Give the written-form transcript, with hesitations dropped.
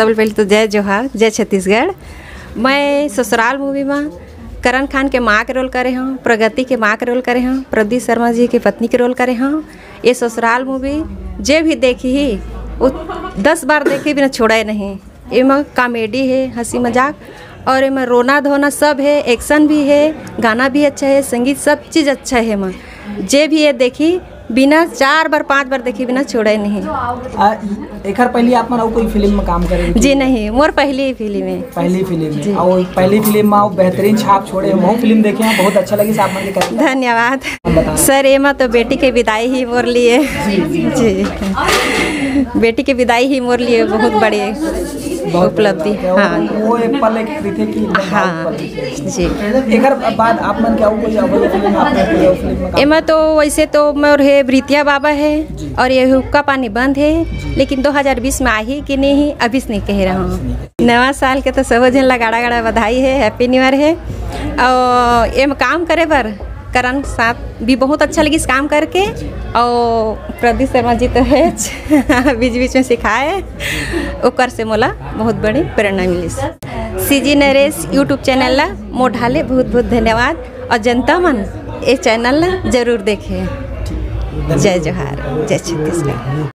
सबले पहले तो जय जोहार, जय छत्तीसगढ़। मैं ससुराल मूवी में करण खान के माँ के रोल करे हूँ, प्रगति के माँ के रोल करे हूँ, प्रदीप शर्मा जी की पत्नी के रोल करे हूँ। ये ससुराल मूवी जे भी देखी ही वो 10 बार देखे बिना छोड़े नहीं। इनमें कॉमेडी है, हंसी मजाक, और इनमें रोना धोना सब है, एक्शन भी है, गाना भी अच्छा है, संगीत सब चीज़ अच्छा है। इनमें जे भी ये देखी बिना 4 बार 5 बार देखी बिना छोड़े नहीं। एक पहले आप मना कोई फिल्म में काम करे? जी नहीं, मोर पहली फिल्म है। पहली फिल्म है और पहली फिल्म में बेहतरीन छाप छोड़े। वो फिल्म देखे हैं, बहुत अच्छा लगी साहब मन के। धन्यवाद सर। एमा तो बेटी के विदाई ही मोर लिए जी, बेटी के विदाई ही मोर लिए बहुत बड़ी उपलब्धि। हाँ वो एक पल एक थे कि हाँ जी। एक बाद आप मन क्या कोई अवल फिल्म आपने फिल्म में? एमा तो वैसे तो मोर है ब्रीतिया बाबा है और ये हुक्का पानी बंद है, लेकिन 2020 में आई कि नहीं अभी से नहीं कह रहा हूँ। नवा साल के तो सब जन गाड़ा गाड़ा बधाई है, हैप्पी न्यू ईयर है। और एम काम करे पर करण साथ भी बहुत अच्छा लगी इस काम करके। और प्रदीप शर्मा जी तो है बीच बीच में सिखाए, ओकर से मोला बहुत बड़ी प्रेरणा मिली। CG नरेश यूट्यूब चैनल ला मोढ़ाले बहुत बहुत धन्यवाद, और जनता मन ये चैनल ला जरूर देखे। जय जोहार, जय छत्तीसगढ़।